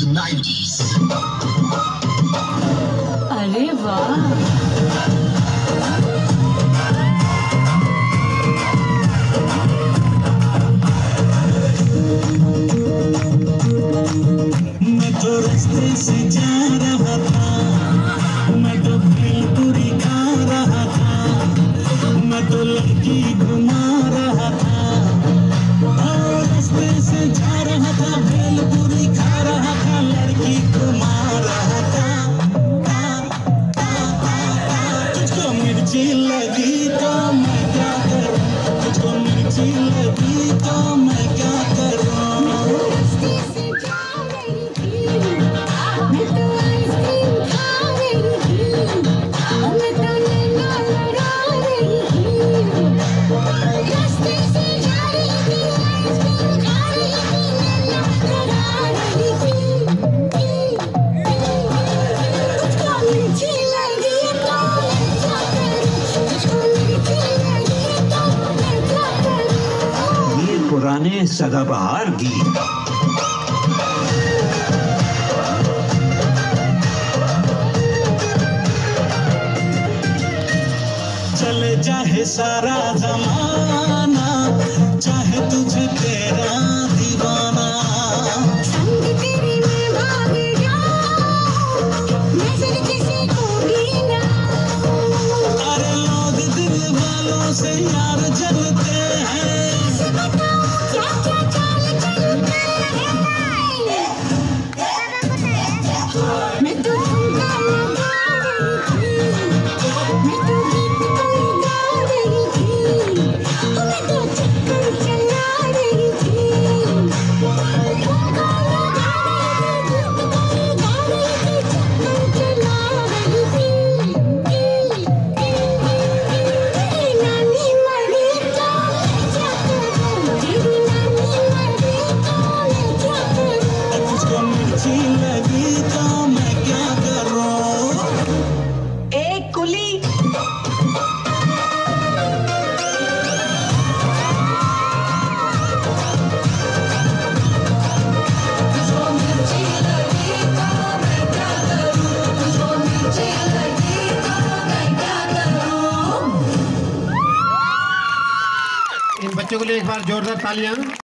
90s। अरे वाह, मैं तो रास्ते से जा रहा था, मैं तो भेलपुरी खा रहा था, मैं तो लड़की घुमा रहा था। रास्ते से जा रहा था, भेलपुरी खा रहा था, लड़की घुमा रहा था। तुझको मिर्ची लगी तो मैं क्या करूं, तुझको मिर्ची लगी तो मैं क्या करूं। पुराने सदाबहार गीत। चले जाए सारा जमाना, चाहे तुझे तेरा दीवाना। संग तेरे में भाग जाऊं, नजर किसी को भी ना। अरे लोग दिल वालों से यार जलते हैं, क्या क्या चाल चलते हैं। मैं तो ठुमका लगा रही थी, मैं तो गीत कोई गा रही थी, मैं तो चक्कर चला रही थी। ठुमका लगा रही थी, गीत कोई गा रही थी, चक्कर चला रही थी। तेरी नानी मरी तो मैं क्या करूं, तेरी नानी मरी तो मैं क्या करूं। तुझको मिर्ची लगी तो मैं क्या करूं। एक कुली। इन बच्चों के लिए एक बार जोरदार तालियां।